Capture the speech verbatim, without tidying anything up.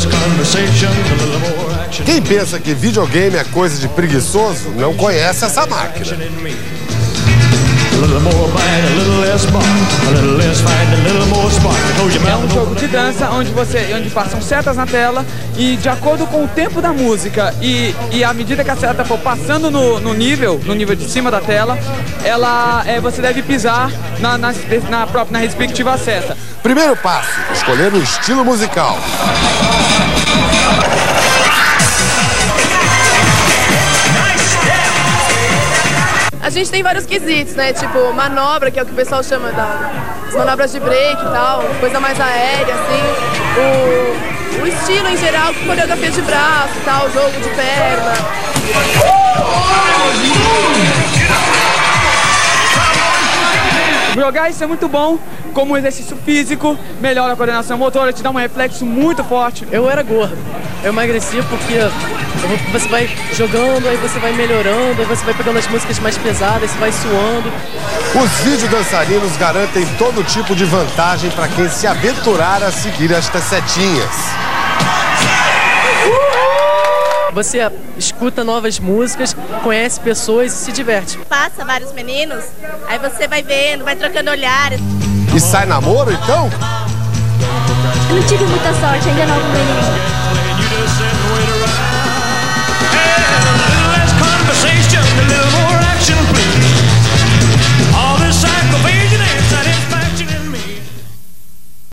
Quem pensa que videogame é coisa de preguiçoso, não conhece essa máquina. É um jogo de dança onde você, onde passam setas na tela e de acordo com o tempo da música e, e à medida que a seta for passando no, no nível, no nível de cima da tela, ela, é, você deve pisar na, na, na, própria, na respectiva seta. Primeiro passo, escolher o estilo musical. A gente tem vários quesitos, né? Tipo, manobra, que é o que o pessoal chama das manobras de break e tal, coisa mais aérea, assim. O, o estilo em geral, coreografia de braço e tal, jogo de perna. Jogar isso é muito bom, como exercício físico, melhora a coordenação motora, te dá um reflexo muito forte. Eu era gordo, eu emagreci porque você vai jogando, aí você vai melhorando, aí você vai pegando as músicas mais pesadas, você vai suando. Os videodançarinos garantem todo tipo de vantagem para quem se aventurar a seguir estas setinhas. Você escuta novas músicas, conhece pessoas e se diverte. Passa vários meninos, aí você vai vendo, vai trocando olhares. E sai namoro, então? Eu não tive muita sorte, ainda não com menino.